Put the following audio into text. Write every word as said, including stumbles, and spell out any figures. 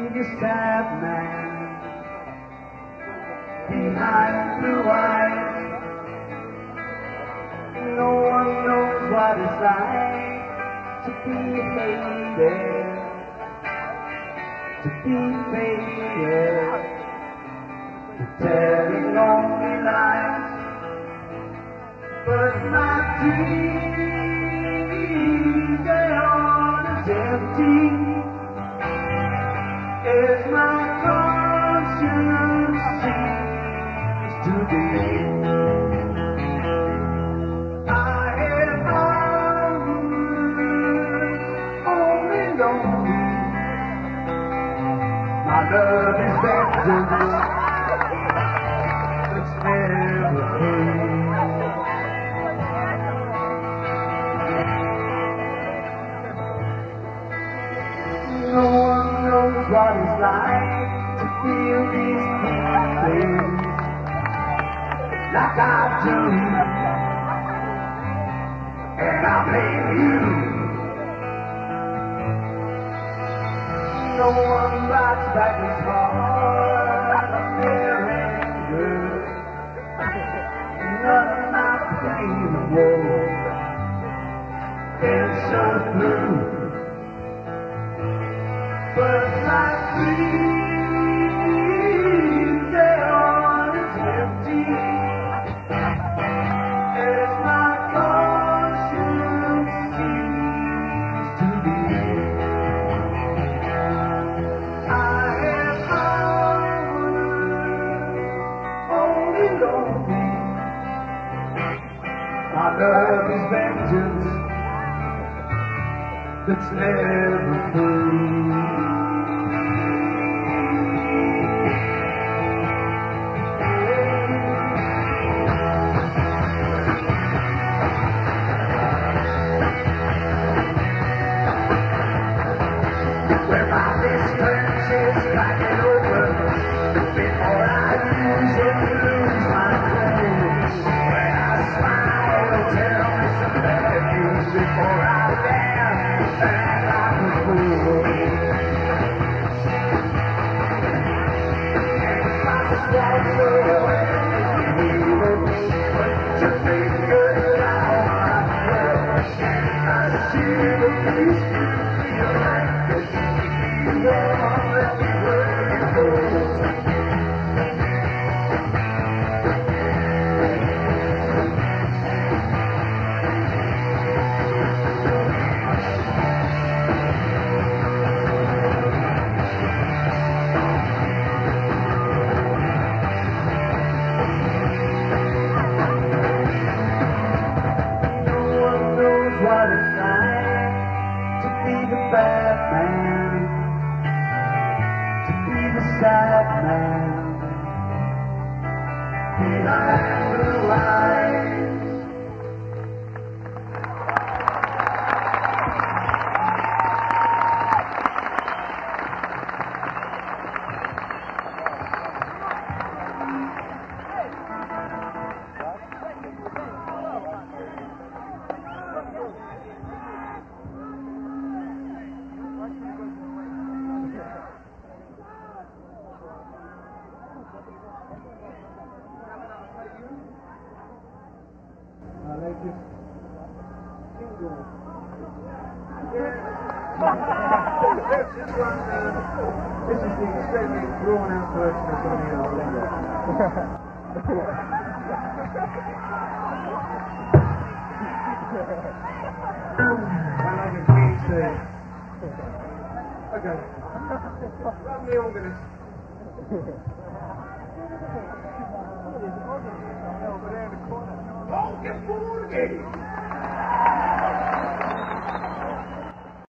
a sad man behind blue eyes. No one knows what it's like to be hated, to be faded, to telling lonely lies. But my dreams, they are as empty as my conscience seems to be. I have always only lonely. My love is vengeance that's never free. No one knows what it's like to feel these feelings like I do, and I blame you. No one writes back his heart of their anger. None of my pain and woe can show through. But my dreams, they are as empty as my conscience seems to be. I have always only lonely. My love is vengeance that's never free. This is the extremely drawn out version of Johnny Arlinda. I like a clean thing. Okay. Run the organist. Oh, get bored again!